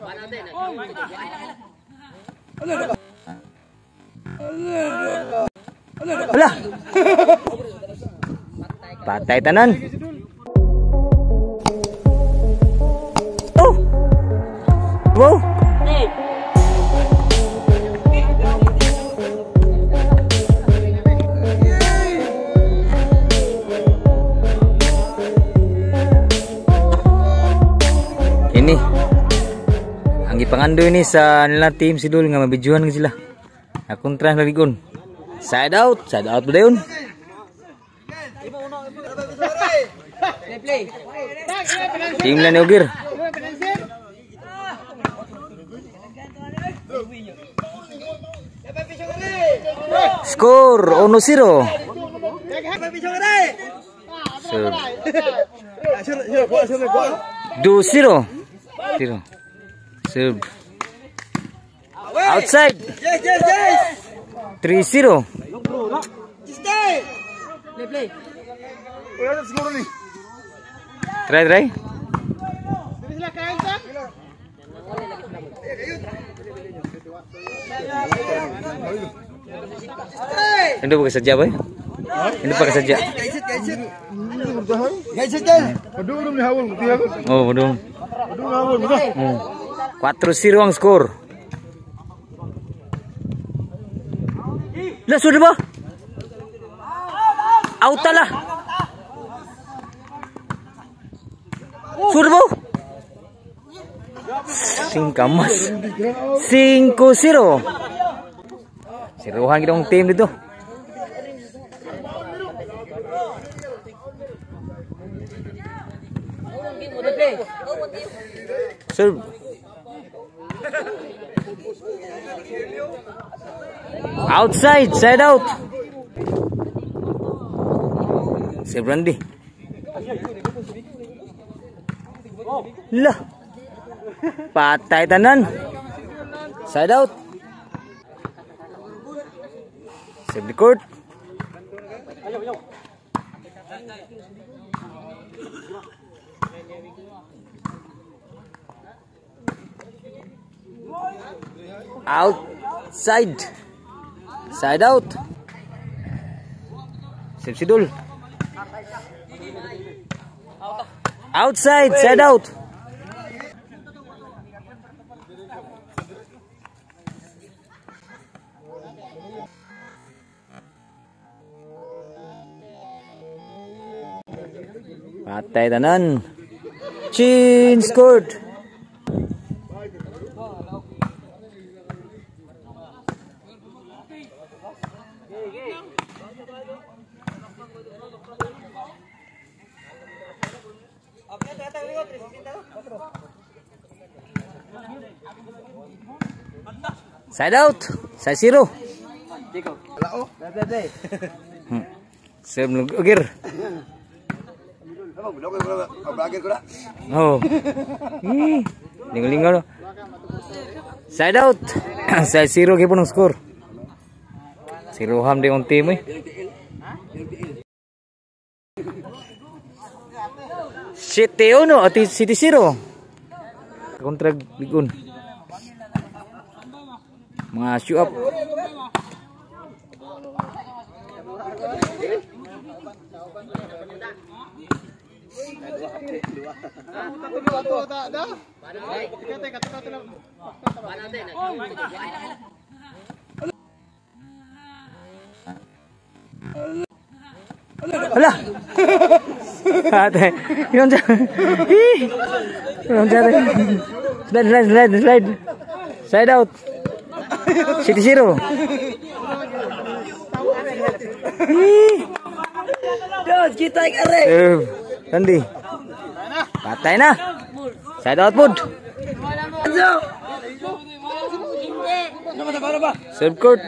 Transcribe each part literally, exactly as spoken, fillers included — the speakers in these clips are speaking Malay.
Alah. Patay tanan. Oh. Wow. Ini anggi pangandu ini sa nila team sidul nga mabijuan nga sila. Akong try lagi gun. Side out, side out dayon. Team lang ni Ogir. Skor one zero. Two zero. Zero. Serve. Outside. Yes, yes, yes. Three zero. Stay. Play, play. Try, try. Ini pakai saja, boy. Ini pakai saja. Oh, bodong. Quatro zero ang skor. Lah sudah ba? Out lah. Sudah ba? Singkamas. Cinco zero. Seruhan kita ng team dito. Serve. Outside, side out. Save Randy. Lah. Patay tanan. Side out. Save the court. Outside. Side out. Save Sidul. Outside, side out. Patay tanan. Chin scored. Side out. Side zero. Serve Ogir. Oh. Lingo-lingo. Side out. Side zero ke punong skor. Zero ham de on team eh. City uno at City zero. Kontra Bigun. Mga shoot up. Alah. Ate, yung yung slide, slide, slide, slide, side out. City zero. Dos, kita kare. Eh, Randy. Patay na. Side out pud. Serve court.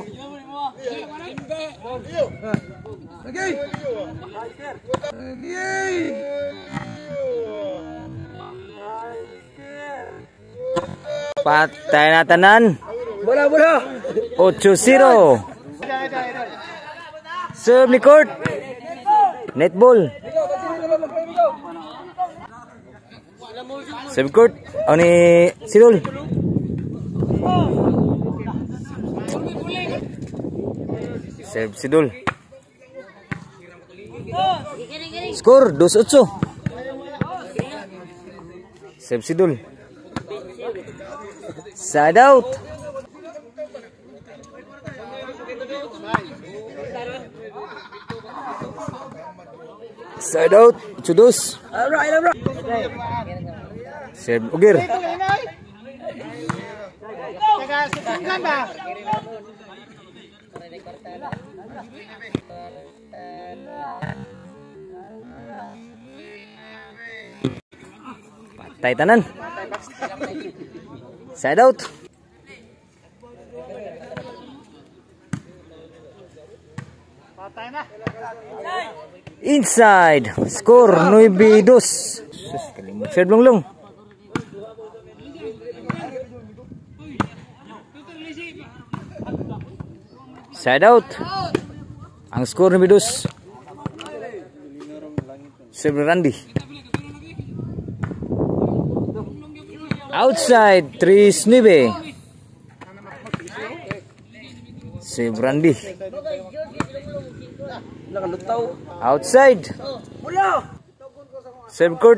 Patay na tanan. Bola, bola. Ocho zero. Serve ni court. Netball. Serve court. Oh ni Sidul. Serve Sidul. Skor dua ocho. Serve Sidul. Side out. Side out. Cudus. Alright, alright. Serve Ugir. Patay tanan. Side out. Inside. Skor nueve dos. Serve Lunglung. Side out. Ang skor nueve dos. Serve Randy. Outside tres nueve. Serve Randy. Outside. Serve court.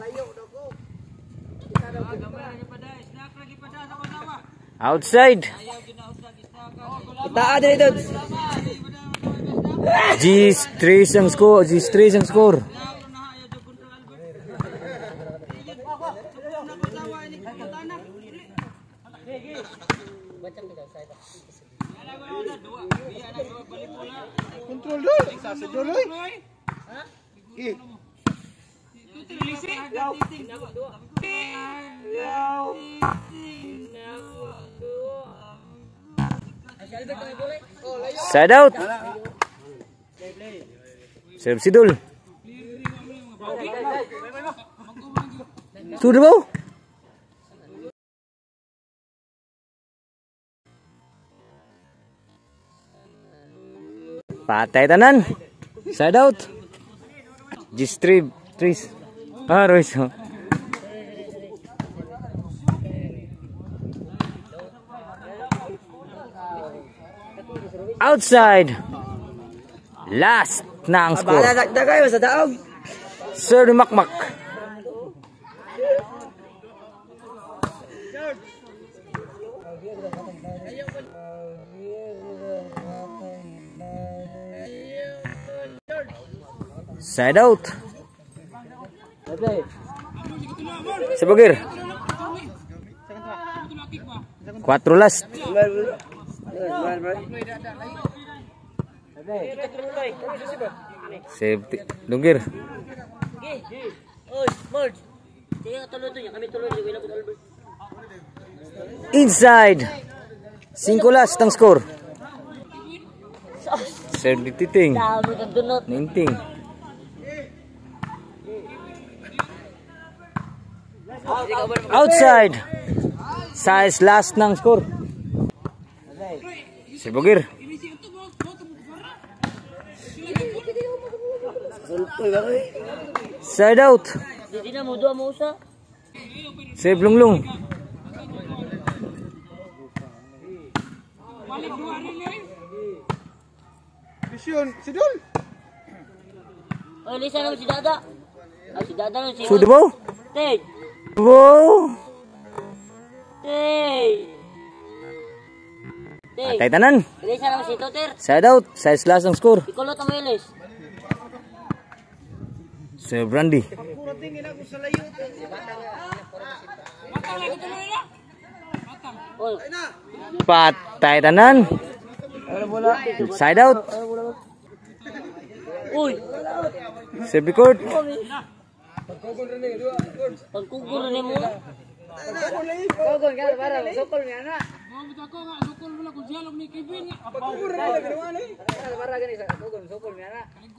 Outside. Kita ada itu. G three ang score. G three ang score. Kontrol dulu. Sa dulu. Ha? Eh. Side out. Serve Sidul. Sudah bau. Patay tanan. Side out. G-strip. Tris. Ah, Royce. Outside. Last na ang score. Dagdag kayo sa daog. Sir Makmak. Side out. Sebagir. Quatro last. Safety. Dunggir. Inside. Cinco last ang score. Sir Titing. Ninting. Outside. Size last ng score. Si Bugir. Side out. Si Blunglung. Vision, Sidul. Oh, lisa naman si Dada. Ah, si Dada naman si... Sudah mo? Tay! Wow! Tay! Tay! Patay tanan. Lisa naman si Toter. Side out. Size last ang score. Ikulot ang Wilis. Si Brandy. Oh, Patay tanan. Side out. uy! Safety court. Pagkugur ni mo. Kogol ka para sokol ni ana. Ako nga, sukol mo lang kung dialog ni Kevin. Kogol na lagi naman eh. Para gani sa kogol sokol ni ana.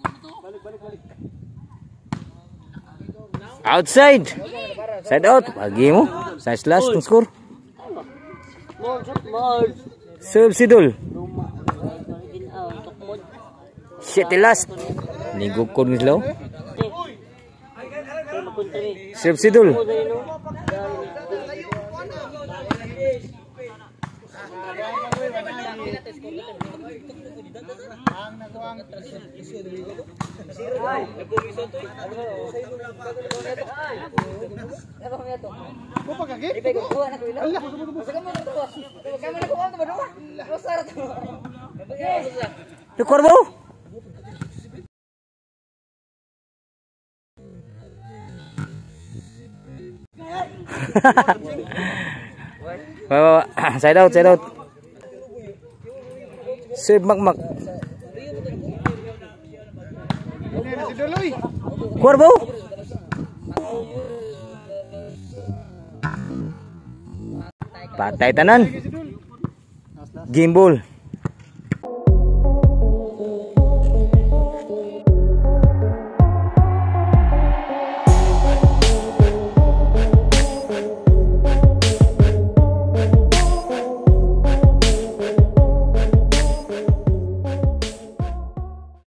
Outside. Side out. Bagi mo. Size last ang score. More, more. Serve Sidul. Tukmod. Shit last. Ligog ko ni Slaw. Magkuntri. Serve Sidul. Mo dahil no. Itu Corvo. Wah, side out, side out. Save mak mak. Corvo. Patay tanan. Gimbal.